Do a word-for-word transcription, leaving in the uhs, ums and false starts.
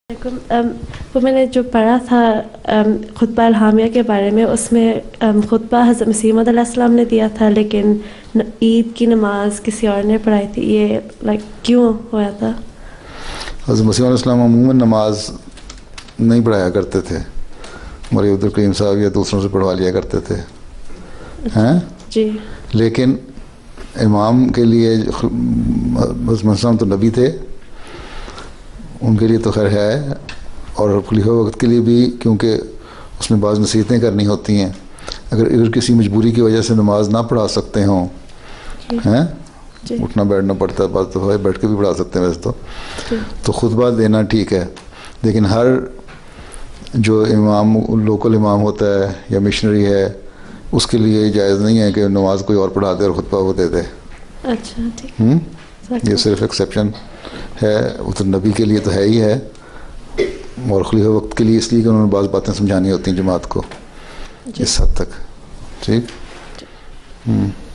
وہ میں نے جو پڑھا تھا خطبہ الحامیہ کے بارے میں، اس میں خطبہ حضرت مسیح موعود علیہ السلام نے دیا تھا، لیکن عید کی نماز کسی اور نے پڑھائی تھی. یہ لائک کیوں ہوا تھا؟ حضرت مسیح علیہ السلام عموماً نماز نہیں پڑھایا کرتے تھے، ہمارے عبد الکریم صاحب یا دوسروں سے پڑھوا لیا کرتے تھے ہیں جی. لیکن امام کے لیے حضرت مسیح تو نبی تھے، ان کے لیے تو خیر ہے، اور خلیفہ وقت کے لیے بھی، کیونکہ اس میں بعض نصیحتیں کرنی ہوتی ہیں. اگر اگر کسی مجبوری کی وجہ سے نماز نہ پڑھا سکتے ہوں ہیں جی. اٹھنا بیٹھنا پڑتا ہے، بعض دفعہ بیٹھ کے بھی پڑھا سکتے ہیں ویسے تو جی. تو خطبہ دینا ٹھیک ہے، لیکن ہر جو امام لوکل امام ہوتا ہے یا مشنری ہے، اس کے لیے جائز نہیں ہے کہ نماز کوئی اور پڑھا دے اور خطبہ وہ دے دے. اچھا ٹھیک. ہوں یہ صرف ایکسیپشن ہے، وہ تو نبی کے لیے تو ہے ہی ہے، اور خلیفہ وقت کے لیے اس لیے کہ انہوں نے بعض باتیں سمجھانی ہوتی ہیں جماعت کو اس حد تک. ٹھیک. ہوں